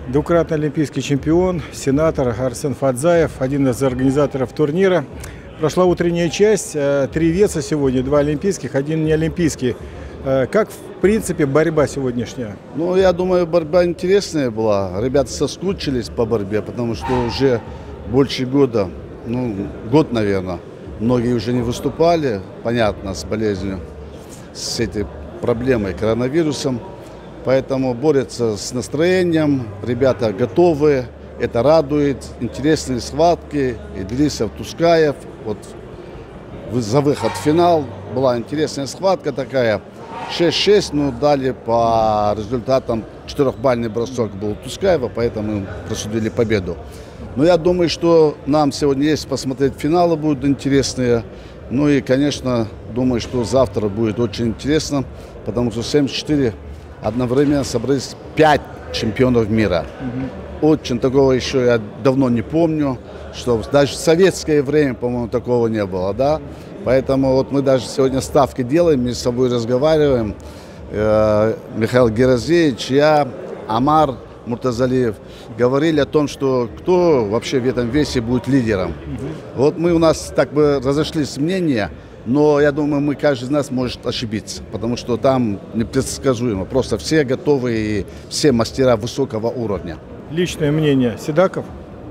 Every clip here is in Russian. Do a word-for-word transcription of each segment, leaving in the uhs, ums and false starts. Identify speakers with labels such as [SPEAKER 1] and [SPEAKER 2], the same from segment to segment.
[SPEAKER 1] Двукратный олимпийский чемпион, сенатор Арсен Фадзаев, один из организаторов турнира. Прошла утренняя часть, три веса сегодня, два олимпийских, один неолимпийский. Как, в принципе, борьба сегодняшняя?
[SPEAKER 2] Ну, я думаю, борьба интересная была. Ребята соскучились по борьбе, потому что уже больше года, ну, год, наверное, многие уже не выступали, понятно, с болезнью, с этой проблемой, коронавирусом. Поэтому борются с настроением, ребята готовы, это радует. Интересные схватки, Идрисов, Тускаев. Вот за выход в финал была интересная схватка такая. шесть-шесть, но дали по результатам четырехбальный бросок был Тускаева, поэтому присудили победу. Но я думаю, что нам сегодня есть посмотреть финалы, будут интересные. Ну и, конечно, думаю, что завтра будет очень интересно, потому что семьдесят четыре одновременно собрались пять чемпионов мира. Угу. Очень такого еще я давно не помню, что даже в советское время, по-моему, такого не было, да. Поэтому вот мы даже сегодня ставки делаем, между собой разговариваем. Э, Михаил Геразеевич, я, Амар Муртазалиев говорили о том, что кто вообще в этом весе будет лидером. Угу. Вот мы у нас так бы разошлись мнения. Но я думаю, мы, каждый из нас может ошибиться, потому что там непредсказуемо. Просто все готовы и все мастера высокого уровня.
[SPEAKER 1] Личное мнение Седаков?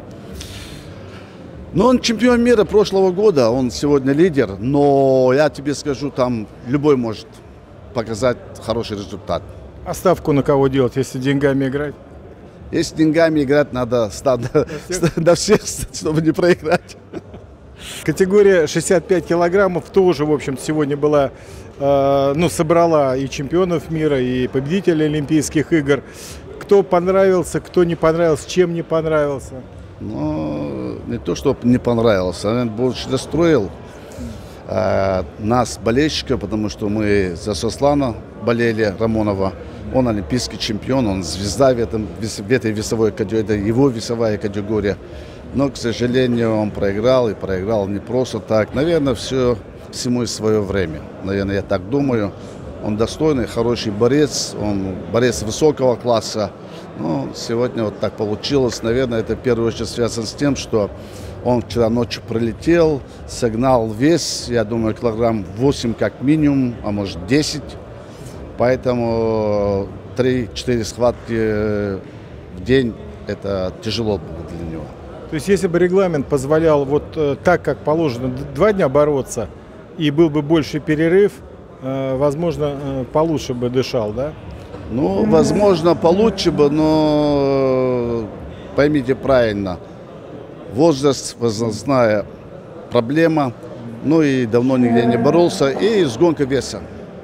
[SPEAKER 2] Ну, он чемпион мира прошлого года, он сегодня лидер. Но я тебе скажу, там любой может показать хороший результат.
[SPEAKER 1] А ставку на кого делать, если деньгами играть?
[SPEAKER 2] Если деньгами играть, надо до всех, чтобы не проиграть.
[SPEAKER 1] Категория шестьдесят пять килограммов тоже, в общем-то, сегодня была, э, ну, собрала и чемпионов мира, и победителей Олимпийских игр. Кто понравился, кто не понравился, чем не понравился?
[SPEAKER 2] Ну, не то, что не понравился, он больше расстроил э, нас, болельщиков, потому что мы за Сослана болели, Рамонова. Он олимпийский чемпион, он звезда в, этом, в этой весовой категории, это его весовая категория. Но, к сожалению, он проиграл, и проиграл не просто так. Наверное, все всему и свое время. Наверное, я так думаю. Он достойный, хороший борец, он борец высокого класса. Но сегодня вот так получилось. Наверное, это в первую очередь связано с тем, что он вчера ночью пролетел, согнал вес, я думаю, килограмм восемь как минимум, а может десять. Поэтому три-четыре схватки в день – это тяжело было для него.
[SPEAKER 1] То есть, если бы регламент позволял вот э, так, как положено, два дня бороться, и был бы больше перерыв, э, возможно, э, получше бы дышал, да?
[SPEAKER 2] Ну, возможно, получше бы, но поймите правильно, возраст, возрастная проблема, ну и давно нигде не боролся, и сгонка веса.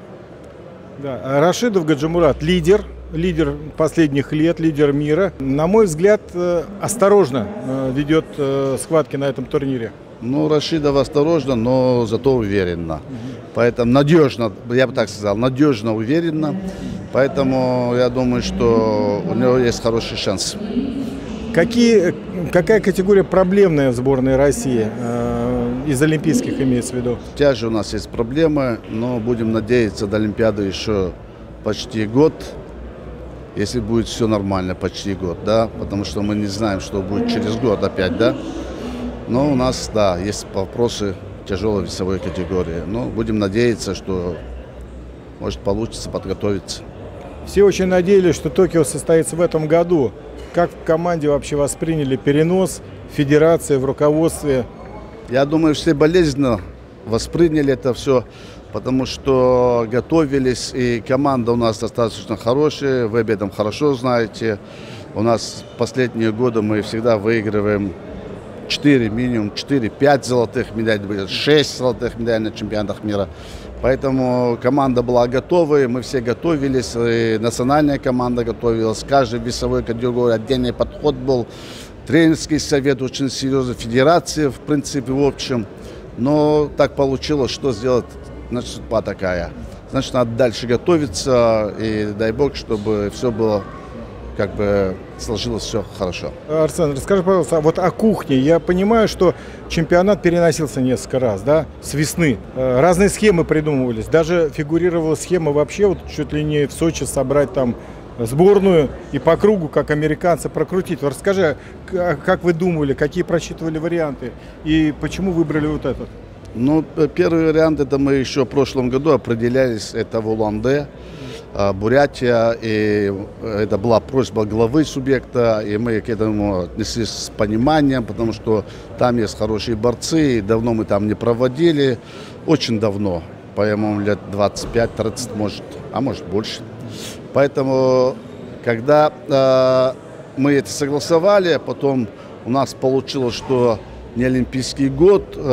[SPEAKER 1] Да. Рашидов Гаджимурат лидер. Лидер последних лет, лидер мира. На мой взгляд, осторожно ведет схватки на этом турнире.
[SPEAKER 2] Ну, Рашидов осторожно, но зато уверенно. Угу. Поэтому надежно, я бы так сказал, надежно, уверенно. Поэтому я думаю, что у него есть хороший шанс.
[SPEAKER 1] Какие, какая категория проблемная в сборной России? Из олимпийских имеется в виду?
[SPEAKER 2] Тяжи у нас есть проблемы, но будем надеяться, до Олимпиады еще почти год. Если будет все нормально, почти год, да, потому что мы не знаем, что будет через год опять, да. Но у нас, да, есть вопросы тяжелой весовой категории. Но будем надеяться, что может получится подготовиться.
[SPEAKER 1] Все очень надеялись, что Токио состоится в этом году. Как в команде вообще восприняли перенос, федерации, в руководстве?
[SPEAKER 2] Я думаю, все болезненно восприняли это все, потому что готовились, и команда у нас достаточно хорошая, вы об этом хорошо знаете. У нас последние годы мы всегда выигрываем четыре, минимум четыре-пять золотых медалей, шесть золотых медалей на чемпионатах мира. Поэтому команда была готова, мы все готовились, и национальная команда готовилась, каждой весовой категории отдельный подход был, тренерский совет очень серьезный, федерация, в принципе, в общем. Но так получилось, что сделать, значит, судьба такая. Значит, надо дальше готовиться, и дай бог, чтобы все было, как бы, сложилось все хорошо.
[SPEAKER 1] Арсен, расскажи, пожалуйста, вот о кухне. Я понимаю, что чемпионат переносился несколько раз, да, с весны. Разные схемы придумывались. Даже фигурировала схема вообще, вот чуть ли не в Сочи собрать там сборную и по кругу, как американцы, прокрутить. Вот расскажи, как вы думали, какие просчитывали варианты и почему выбрали вот этот?
[SPEAKER 2] Ну, первый вариант, это мы еще в прошлом году определялись, это в Улан-Удэ, Бурятия, и это была просьба главы субъекта, и мы к этому отнеслись с пониманием, потому что там есть хорошие борцы, и давно мы там не проводили, очень давно, по-моему, лет двадцать пять тридцать, может, а может больше. Поэтому, когда э, мы это согласовали, потом у нас получилось, что не Олимпийский год, э,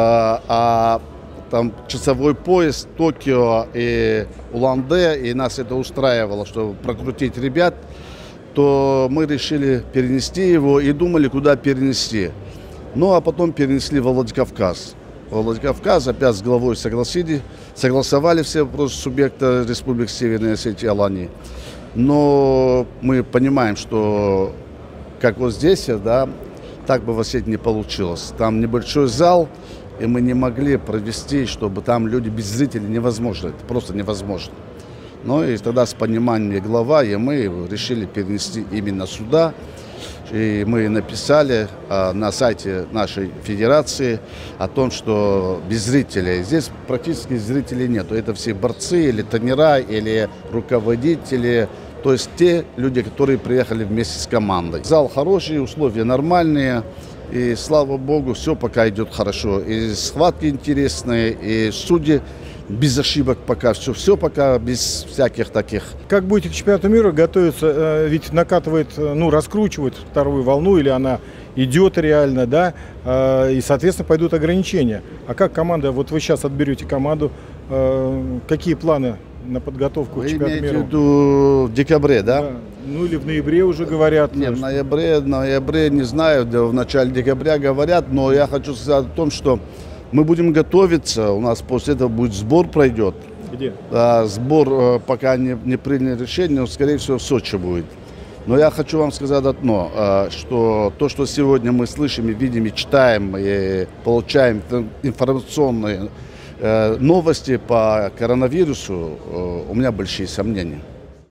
[SPEAKER 2] а там часовой пояс Токио и Улан-Удэ, и нас это устраивало, чтобы прокрутить ребят, то мы решили перенести его и думали, куда перенести. Ну, а потом перенесли во Владикавказ. Во Владикавказ опять с главой согласили, согласовали все вопросы субъекта Республики Северной Осетии и Алании. Но мы понимаем, что как вот здесь, да, так бы в Осетии не получилось. Там небольшой зал, и мы не могли провести, чтобы там люди без зрителей невозможно. Это просто невозможно. Ну и тогда с пониманием глава, и мы решили перенести именно сюда. И мы написали а, на сайте нашей федерации о том, что без зрителей. Здесь практически зрителей нет. Это все борцы, или тренера, или руководители. То есть те люди, которые приехали вместе с командой. Зал хороший, условия нормальные. И слава богу, все пока идет хорошо. И схватки интересные, и судьи без ошибок пока. Все, все пока без всяких таких.
[SPEAKER 1] Как будете к чемпионату мира готовиться? Ведь накатывает, ну, раскручивает вторую волну, или она идет реально, да? И, соответственно, пойдут ограничения. А как команда, вот вы сейчас отберете команду, какие планы на подготовку
[SPEAKER 2] Вы
[SPEAKER 1] к чемпионату мира?
[SPEAKER 2] имеете в виду в декабре, да?
[SPEAKER 1] Да. Ну или в ноябре уже говорят.
[SPEAKER 2] Нет, в ноябре, в ноябре не знаю, в начале декабря говорят, но я хочу сказать о том, что мы будем готовиться, у нас после этого будет сбор пройдет.
[SPEAKER 1] Где?
[SPEAKER 2] А, сбор пока не, не приняли решение, но скорее всего в Сочи будет. Но я хочу вам сказать одно, что то, что сегодня мы слышим и видим, и читаем, и получаем информационные новости по коронавирусу, у меня большие сомнения.